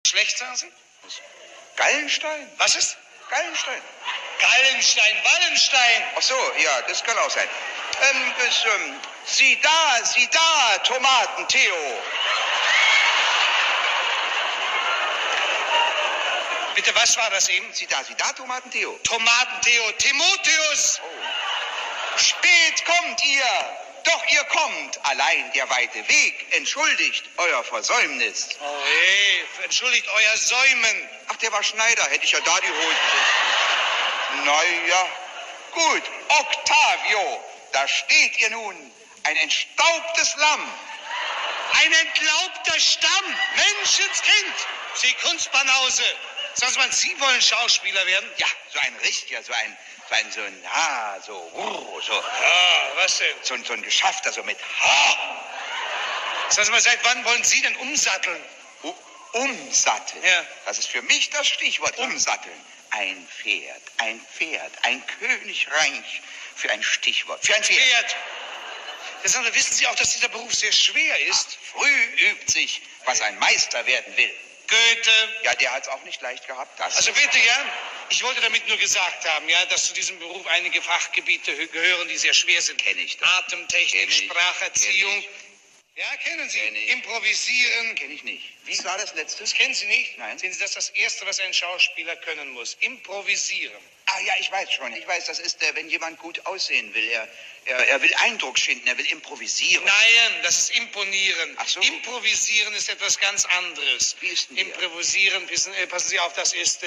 Schlecht, sagen Sie? Gallenstein? Was ist? Gallenstein. Gallenstein, Wallenstein. Ach so, ja, das kann auch sein. Sieh da, Tomaten-Theo. Bitte, was war das eben? Sieh da, Tomaten-Theo. Tomaten-Theo, Timotheus. Oh. Spät kommt ihr. Doch ihr kommt. Allein der weite Weg entschuldigt euer Versäumnis. Oh hey, entschuldigt euer Säumen. Ach, der war Schneider. Hätte ich ja da die Hosen. Na ja, gut. Octavio, da steht ihr nun. Ein entstaubtes Lamm. Ein entlaubter Stamm. Menschenskind. Sie Kunstbanause. Sagen Sie mal, Sie wollen Schauspieler werden? Ja, so ein richtiger, so ein, ja, was denn? So ein Geschaffter, so mit Ha. Sagen Sie mal, seit wann wollen Sie denn umsatteln? Umsatteln? Ja. Das ist für mich das Stichwort, umsatteln. Ein Pferd, ein Königreich für ein Stichwort, für ein Pferd. Ja, sagen Sie, wissen Sie auch, dass dieser Beruf sehr schwer ist? Ach, früh übt sich, was ein Meister werden will. Goethe. Ja, der hat es auch nicht leicht gehabt. Das also bitte, ja, ich wollte damit nur gesagt haben, ja, dass zu diesem Beruf einige Fachgebiete gehören, die sehr schwer sind. Kenn ich das. Atemtechnik, Spracherziehung. Ja, kennen Sie. Improvisieren. Kenn ich nicht. Wie war das letzte? Das kennen Sie nicht? Nein. Sehen Sie, das ist das Erste, was ein Schauspieler können muss. Improvisieren. Ah ja, ich weiß schon. Ich weiß, das ist, wenn jemand gut aussehen will. Er will Eindruck schinden, er will improvisieren. Nein, das ist imponieren. Ach so. Improvisieren ist etwas ganz anderes. Wie ist denn Improvisieren, passen Sie auf, das ist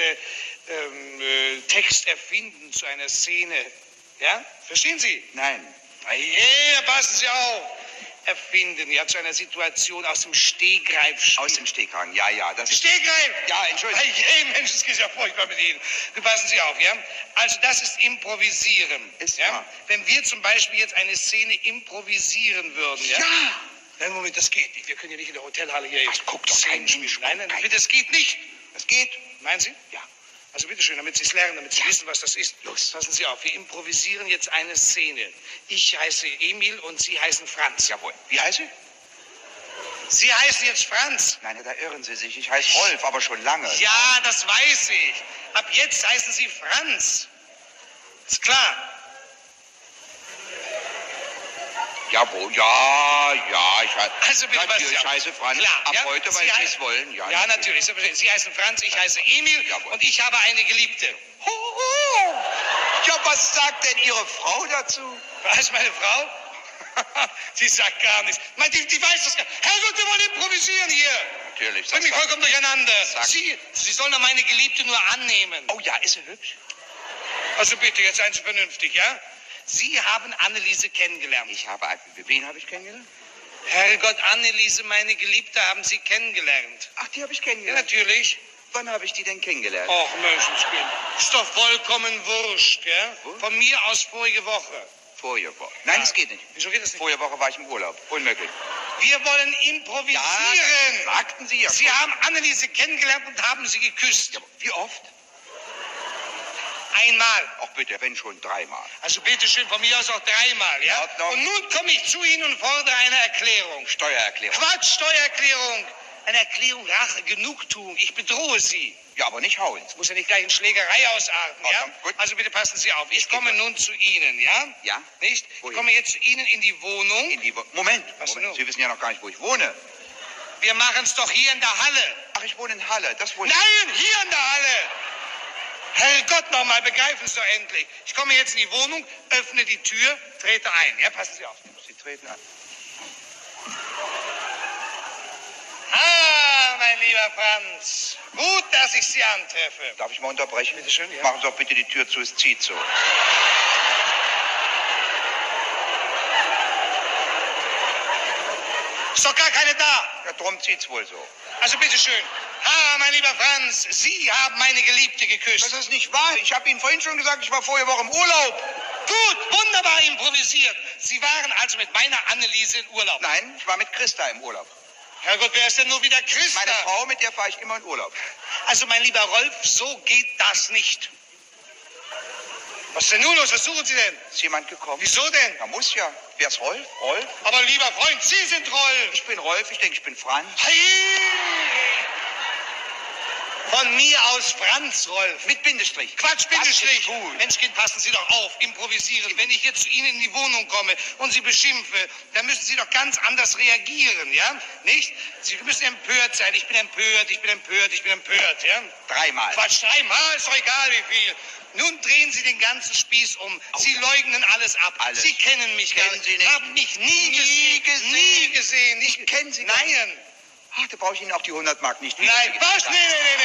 Text erfinden zu einer Szene. Ja? Verstehen Sie? Nein. Ja, passen Sie auf. Erfinden, ja, zu einer Situation aus dem Stegreif spielen. Aus dem Stegreif, ja, das ist... Stegreif! Ja, Entschuldigung. Hey, Mensch, es geht ja furchtbar mit Ihnen. Passen Sie auf, ja? Also das ist Improvisieren. Ist ja? wahr. Wenn wir zum Beispiel jetzt eine Szene improvisieren würden, ja? Ja! Nein, Moment, das geht nicht. Wir können ja nicht in der Hotelhalle hier jetzt... Ach, guck doch, kein Mensch. Nein, bitte, das geht nicht. Das geht? Meinen Sie? Ja. Also bitteschön, damit Sie es lernen, damit Sie wissen, was das ist. Los. Passen Sie auf, wir improvisieren jetzt eine Szene. Ich heiße Emil und Sie heißen Franz. Jawohl. Wie heiße ich? Sie heißen jetzt Franz. Nein, da irren Sie sich. Ich heiße Rolf, aber schon lange. Ja, das weiß ich. Ab jetzt heißen Sie Franz. Ist klar. Jawohl, ja, ich heiße... Also bitte, natürlich, ich heiße Franz. Klar, Ab ja? heute, weil Sie es wollen. Ja, natürlich. Sie heißen Franz, ich heiße Emil. Jawohl. Und ich habe eine Geliebte. Ja, was sagt denn Ihre Frau dazu? Was, meine Frau? Sie sagt gar nichts. Die weiß das gar nicht. Herrgott, wir wollen improvisieren hier. Natürlich. Bring mich vollkommen durcheinander. Sagt- Sie sollen doch meine Geliebte nur annehmen. Oh ja, ist sie hübsch? Also bitte, jetzt seien Sie vernünftig, ja? Sie haben Anneliese kennengelernt. Wen habe ich kennengelernt? Herrgott, Anneliese, meine Geliebte, haben Sie kennengelernt. Ach, die habe ich Ja, kennengelernt. natürlich. Wann habe ich die denn kennengelernt? Och, Menschenskind. Ist doch vollkommen wurscht, ja? Wurscht? Von mir aus vorige Woche. Vorige Woche. Nein, das geht nicht. Wieso geht das nicht? Vorige Woche war ich im Urlaub. Unmöglich. Wir wollen improvisieren. Ja, sagten Sie ja. Sie haben Anneliese kennengelernt und haben sie geküsst. Ja, wie oft? Einmal. Ach bitte, wenn schon dreimal. Also bitteschön, von mir aus auch dreimal, ja? In Ordnung. Und nun komme ich zu Ihnen und fordere eine Erklärung. Steuererklärung. Quatsch, Steuererklärung. Eine Erklärung, Rache, Genugtuung. Ich bedrohe Sie. Ja, aber nicht hauen. Muss ja nicht gleich in Schlägerei ausarten, ja? Ordnung, gut. Also bitte passen Sie auf. Ich geht komme ja. nun zu Ihnen, ja? Ja? Nicht? Wohin? Ich komme jetzt zu Ihnen in die Wohnung. Moment. Was denn nun? Sie wissen ja noch gar nicht, wo ich wohne. Wir machen es doch hier in der Halle. Ach, ich wohne in Halle. Das wohl. Nein, hier in der Halle. Herrgott nochmal, begreifen Sie doch endlich. Ich komme jetzt in die Wohnung, öffne die Tür, trete ein. Ja, passen Sie auf. Sie treten an. Ah, mein lieber Franz. Gut, dass ich Sie antreffe. Darf ich mal unterbrechen? Bitte schön, ja. Machen Sie doch bitte die Tür zu, es zieht so. Ist doch gar keine da. Ja, drum zieht's wohl so. Also bitteschön. Ah, mein lieber Franz, Sie haben meine Geliebte geküsst. Das ist nicht wahr. Ich habe Ihnen vorhin schon gesagt, ich war vorige Woche im Urlaub. Gut, wunderbar improvisiert. Sie waren also mit meiner Anneliese in Urlaub. Nein, ich war mit Christa im Urlaub. Herrgott, wer ist denn nur wieder Christa? Meine Frau, mit der fahre ich immer in Urlaub. Also, mein lieber Rolf, so geht das nicht. Was ist denn nun los? Was suchen Sie denn? Ist jemand gekommen? Wieso denn? Da muss ja. Wer ist Rolf? Rolf? Aber lieber Freund, Sie sind Rolf. Ich bin Rolf, ich denke, ich bin Franz. Hey! Von mir aus Franz Rolf. Mit Bindestrich. Quatsch, Bindestrich. Gut. Menschkind, passen Sie doch auf, improvisieren. Wenn ich jetzt zu Ihnen in die Wohnung komme und Sie beschimpfe, dann müssen Sie doch ganz anders reagieren, ja? Nicht? Sie müssen empört sein. Ich bin empört, ich bin empört, ich bin empört, ja? 3-mal. Quatsch, 3-mal, ist doch egal wie viel. Nun drehen Sie den ganzen Spieß um. Sie leugnen alles ab. Alles. Sie kennen mich gar Kennen nicht. Sie nicht. Haben mich nie gesehen. Nie gesehen. Ich kenne Sie gar nicht. Nein. Ach, da brauche ich Ihnen auch die 100 Mark nicht wieder. Nein, was? Nee.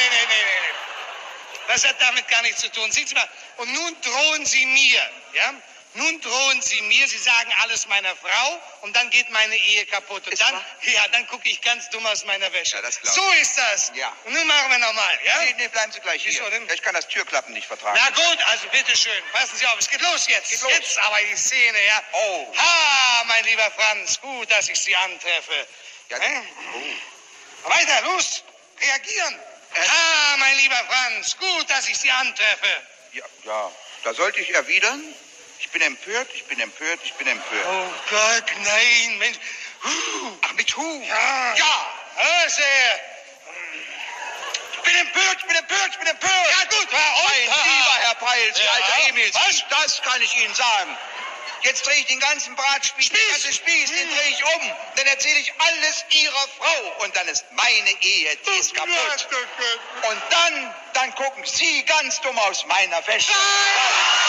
Das hat damit gar nichts zu tun. Sehen Sie mal, und nun drohen Sie mir, ja? Nun drohen Sie mir, Sie sagen alles meiner Frau und dann geht meine Ehe kaputt. Und Ist dann, wahr? ja, dann gucke ich ganz dumm aus meiner Wäsche. Ja, das glaub ich. So ist das. Ja. Und nun machen wir nochmal, ja? Nee, bleiben Sie gleich hier. Wieso denn? Ich kann das Türklappen nicht vertragen. Na gut, also bitteschön, passen Sie auf, es geht los jetzt. Geht los. Jetzt aber die Szene, ja? Oh. Ha, mein lieber Franz, gut, dass ich Sie antreffe. Ja, Weiter, los, reagieren. Ha, mein lieber Franz, gut, dass ich Sie antreffe. ja, da sollte ich erwidern. Ich bin empört, ich bin empört, ich bin empört. Oh Gott, nein, Mensch. Ach, mit Hu? Ja. Ja. Hör's her. Ich bin empört, ich bin empört, ich bin empört. Ja gut, Mein lieber Herr Peil, Sie Ja. alter Emil, Was? das kann ich Ihnen sagen. Jetzt drehe ich den ganzen Bratspieß, den ganzen Spieß, den drehe ich um. Dann erzähle ich alles Ihrer Frau. Und dann ist meine Ehe, die ist kaputt. Und dann gucken Sie ganz dumm aus meiner Wäsche.